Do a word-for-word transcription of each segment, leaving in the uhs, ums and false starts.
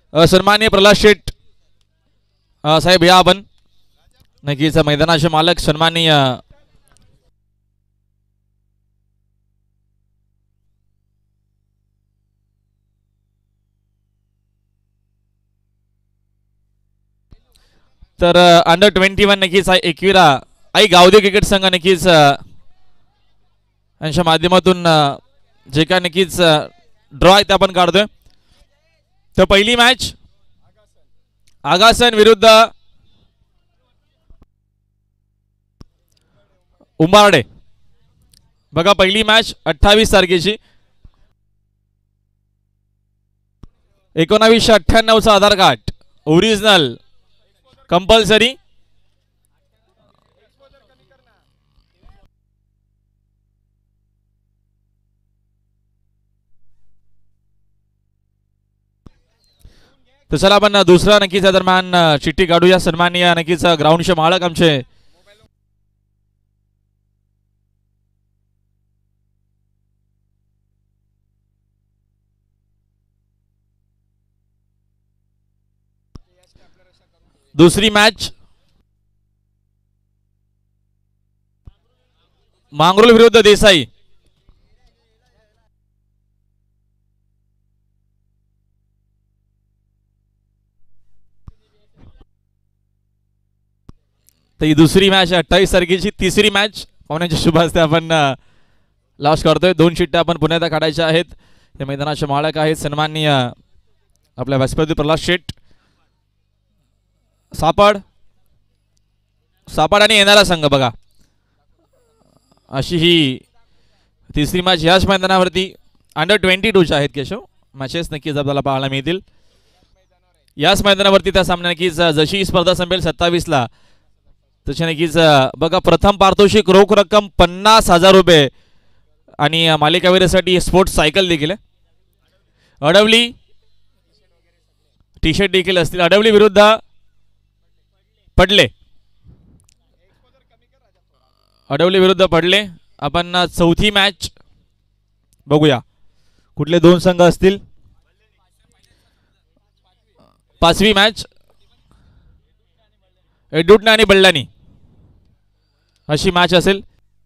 सन्माननीय प्रल्हाद शेठ साहेब या आपण नक्कीच मैदानाचे मालक सन्माननीय तर अंडर ट्वेंटी वन नक्कीच एकविरा आई गावदे क्रिकेट संघ नक्कीच यांच्या माध्यमातून जे काय नक्कीच ड्रॉ आहे ते आपण काढतोय. तर पहिली मॅच आगासन विरुद्ध उंबारडे. बघा पहिली मॅच अठ्ठावीस तारखेची एकोणावीसशे अठ्ठ्याण्णव चा आधार कार्ड ओरिजिनल कंपल्सरी. तर चला आपण दुसरा नक्कीच दरम्यान चिठ्ठी काढूया. सन्माननीय नक्कीच ग्राउंडचे मालक आमचे दुसरी मॅच मांगरोल विरुद्ध देसाई. तर ही दुसरी मॅच अठ्ठावीस तारखेची. तिसरी मॅच पाहुण्यांच्या शुभ हस्ते आपण लॉन्च करतोय. दोन चिठ्ठ्या आपण पुण्यात काढायच्या आहेत. हे मैदानाचे मालक आहेत सन्माननीय आपल्या व्यासपती प्रल्हाद शेठ. सापड सापड आणि येणारा संघ बघा अशी ही तिसरी मॅच याच मैदानावरती अंडर ट्वेंटी टूच्या आहेत केशव मॅचेस नक्कीच आपल्याला पाहायला मिळतील याच मैदानावरती. त्या सामन्या नक्कीच जशी ही स्पर्धा संपेल सत्तावीसला तशी नक्कीच बघा प्रथम पारितोषिक रोख रक्कम पन्नास हजार रुपये आणि मालिकावीरासाठी स्पोर्ट्स सायकल देखील आहे. अडवली टी शर्ट देखील असतील. अडवली विरुद्ध पडले. अडवली विरुद्ध पडले. आपण चौथी मॅच बघूया कुठले दोन संघ असतील. पाचवी मॅच एडुटना आणि बल्लानी अशी मॅच असेल.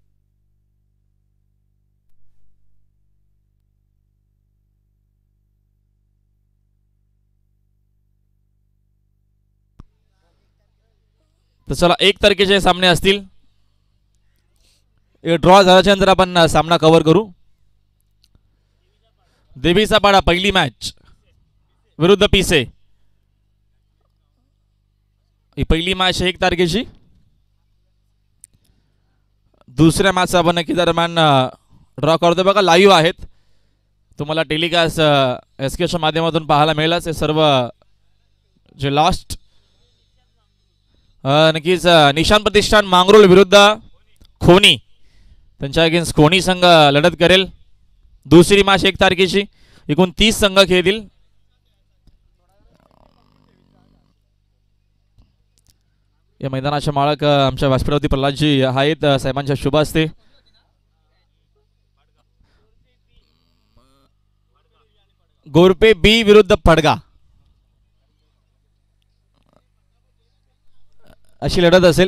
तर चला एक तारखेचे सामने असतील. ड्रॉ झाल्याच्या नंतर आपण सामना कव्हर करू. देवीचा पाडा पहिली मॅच विरुद्ध पिसे. ही पहिली मॅच एक तारखेची. दुसऱ्या मॅच आपण नक्की दरम्यान ड्रॉ करतो. बघा लाईव्ह आहेत तुम्हाला टेलिकास्ट एस केच्या माध्यमातून पाहायला मिळेलच. हे सर्व जे लास्ट नक्कीच निशान प्रतिष्ठान मांगरोल विरुद्ध खोनी त्यांच्या अगेन्स्ट खोनी संघ लढत करेल. दुसरी मॅच एक तारखेची. एकूण तीस संघ खेळतील. या मैदानाचे मालक आमच्या व्यासपीठावरती प्रल्हादजी आहेत साहेबांच्या शुभ हस्ते. गोरपे बी विरुद्ध पडगा अशी लढत असेल.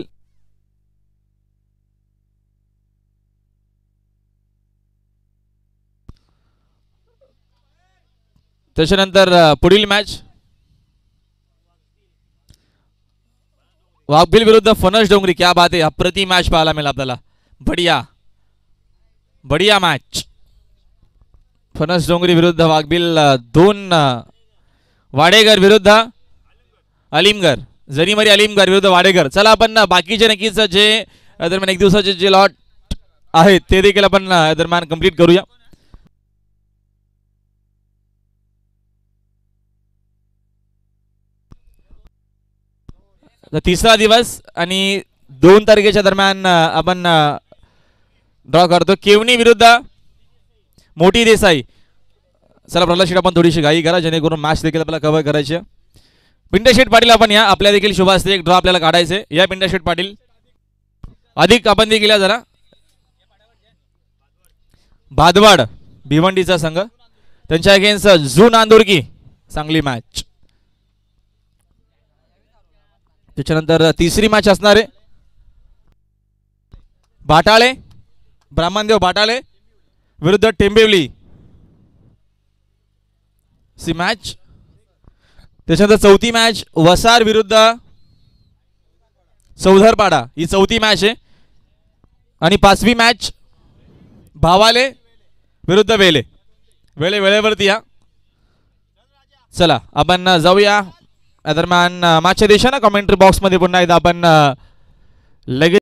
त्याच्यानंतर पुढील मॅच वाघबिल विरुद्ध फणस डोंगरी. क्या बात आहे. अप्रतिम मॅच पाहायला मिळेल आपल्याला. बढिया बढिया मॅच. फणस डोंगरी विरुद्ध वाघबिल. दोन वाडेगर विरुद्ध अलीमगर. जरीमरी अलीमगर विरुद्ध वाडेगर. चला आपण बाकीचे नक्कीच जे दरम्यान एक दिवसाचे जे लॉट आहेत ते देखील आपण दरम्यान कंप्लीट करूया. तिसरा दिवस आणि दोन तारखेच्या दरम्यान आपण ड्रॉ करतो. केवनी विरुद्ध मोठी देसाई. चला प्रल्हाद शेठ आपण थोडीशी घाई करा जेणेकरून मॅच देखील आपल्याला कव्हर करायची. पिंट्या शेठ पाटील आपण या आपल्या देखील शुभ असते. एक ड्रॉ आपल्याला काढायचे. या पिंट्या शेठ पाटील अधिक आपण देखील या जरा भादवाड भिवंडीचा संघ त्यांच्या अगेन्स्ट जून आंदोरकी. चांगली मॅच. त्याच्यानंतर तिसरी मॅच असणार आहे भाटाळे ब्राह्मणदेव भाटाळे विरुद्ध टेंबिवली सी मॅच. त्याच्यानंतर चौथी मॅच वसार विरुद्ध चौधरपाडा ही चौथी मॅच आहे. आणि पाचवी मॅच भावाले विरुद्ध वेले. वेळे वेळेवरती या. चला आपण जाऊया. दरम्यान मॅचच्या दिशेनं कमेंट्री बॉक्समध्ये पुन्हा एकदा आपण लगेच